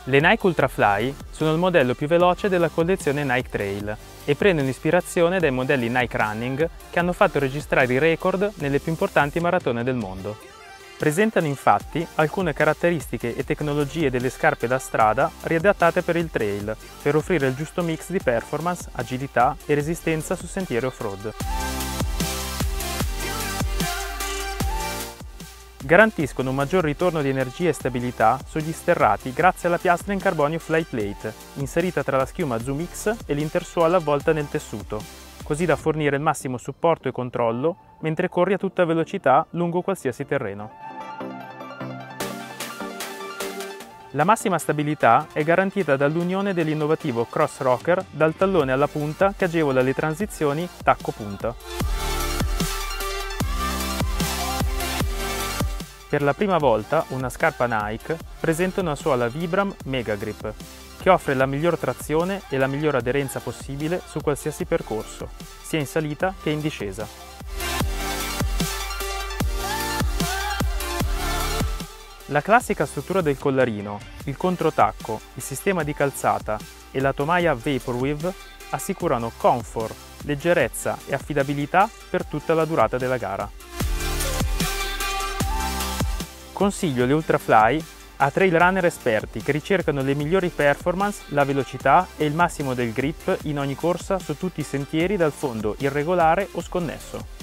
Le Nike Ultrafly sono il modello più veloce della collezione Nike Trail e prendono ispirazione dai modelli Nike Running che hanno fatto registrare i record nelle più importanti maratone del mondo. Presentano infatti alcune caratteristiche e tecnologie delle scarpe da strada riadattate per il trail, per offrire il giusto mix di performance, agilità e resistenza su sentieri off-road. Garantiscono un maggior ritorno di energia e stabilità sugli sterrati grazie alla piastra in carbonio Flyplate, inserita tra la schiuma Zoom X e l'intersuola avvolta nel tessuto, così da fornire il massimo supporto e controllo mentre corri a tutta velocità lungo qualsiasi terreno. La massima stabilità è garantita dall'unione dell'innovativo Cross Rocker dal tallone alla punta che agevola le transizioni tacco-punta. Per la prima volta una scarpa Nike presenta una suola Vibram Mega Grip, che offre la miglior trazione e la miglior aderenza possibile su qualsiasi percorso, sia in salita che in discesa. La classica struttura del collarino, il controtacco, il sistema di calzata e la tomaia Vaporwave assicurano comfort, leggerezza e affidabilità per tutta la durata della gara. Consiglio le Ultrafly a trail runner esperti che ricercano le migliori performance, la velocità e il massimo del grip in ogni corsa su tutti i sentieri dal fondo irregolare o sconnesso.